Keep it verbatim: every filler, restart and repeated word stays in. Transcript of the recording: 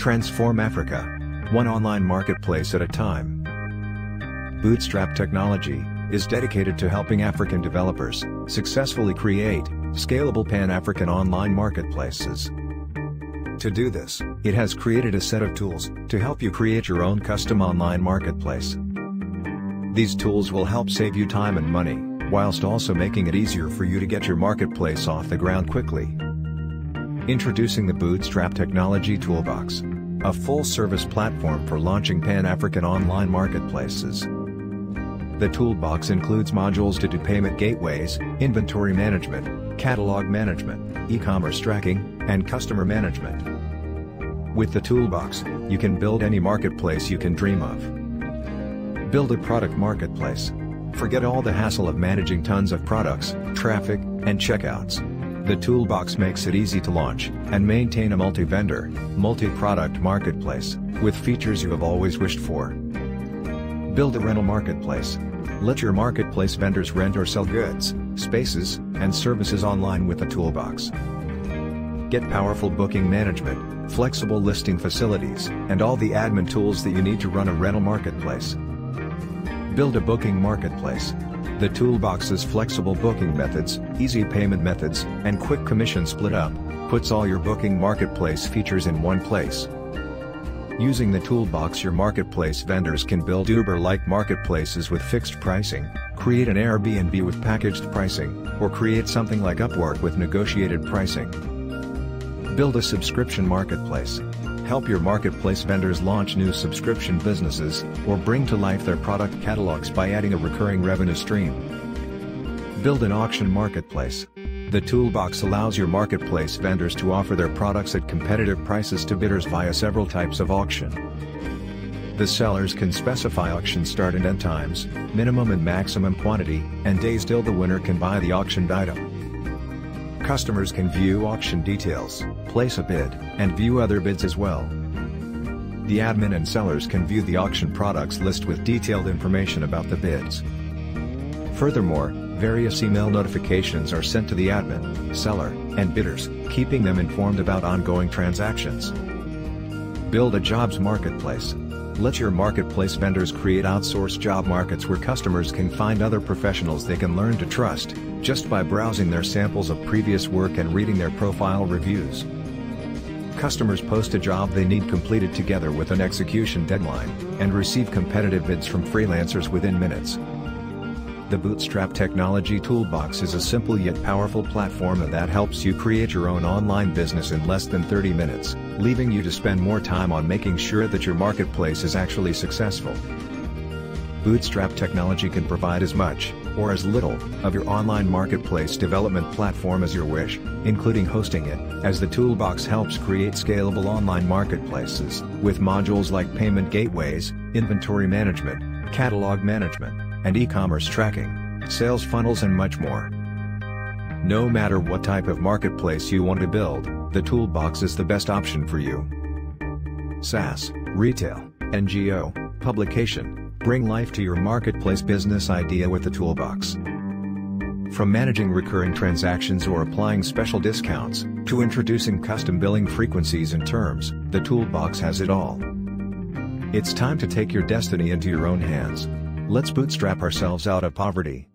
Transform Africa. One online marketplace at a time. Bootstrap Technology is dedicated to helping African developers successfully create scalable Pan-African online marketplaces. To do this, it has created a set of tools to help you create your own custom online marketplace. These tools will help save you time and money, whilst also making it easier for you to get your marketplace off the ground quickly. Introducing the Bootstrap Technology Toolbox, a full-service platform for launching Pan-African online marketplaces. The toolbox includes modules to do payment gateways, inventory management, catalog management, e-commerce tracking, and customer management. With the toolbox, you can build any marketplace you can dream of. Build a product marketplace. Forget all the hassle of managing tons of products, traffic, and checkouts. The toolbox makes it easy to launch and maintain a multi-vendor, multi-product marketplace with features you have always wished for. Build a rental marketplace. Let your marketplace vendors rent or sell goods, spaces, and services online with the toolbox. Get powerful booking management, flexible listing facilities, and all the admin tools that you need to run a rental marketplace. Build a booking marketplace. The toolbox's flexible booking methods, easy payment methods, and quick commission split up puts all your booking marketplace features in one place. Using the toolbox, your marketplace vendors can build Uber-like marketplaces with fixed pricing, create an Airbnb with packaged pricing, or create something like Upwork with negotiated pricing. Build a subscription marketplace. Help your marketplace vendors launch new subscription businesses, or bring to life their product catalogs by adding a recurring revenue stream. Build an auction marketplace. The toolbox allows your marketplace vendors to offer their products at competitive prices to bidders via several types of auction. The sellers can specify auction start and end times, minimum and maximum quantity, and days till the winner can buy the auctioned item. Customers can view auction details, place a bid, and view other bids as well. The admin and sellers can view the auction products list with detailed information about the bids. Furthermore, various email notifications are sent to the admin, seller, and bidders, keeping them informed about ongoing transactions. Build a jobs marketplace. Let your marketplace vendors create outsourced job markets where customers can find other professionals they can learn to trust, just by browsing their samples of previous work and reading their profile reviews. Customers post a job they need completed together with an execution deadline, and receive competitive bids from freelancers within minutes. The Bootstrap Technology Toolbox is a simple yet powerful platform that helps you create your own online business in less than thirty minutes, leaving you to spend more time on making sure that your marketplace is actually successful. Bootstrap Technology can provide as much, or as little, of your online marketplace development platform as your wish, including hosting it, as the toolbox helps create scalable online marketplaces, with modules like payment gateways, inventory management, catalog management, and e-commerce tracking, sales funnels and much more. No matter what type of marketplace you want to build, the toolbox is the best option for you. SaaS, retail, N G O, publication, bring life to your marketplace business idea with the toolbox. From managing recurring transactions or applying special discounts, to introducing custom billing frequencies and terms, the toolbox has it all. It's time to take your destiny into your own hands. Let's bootstrap ourselves out of poverty.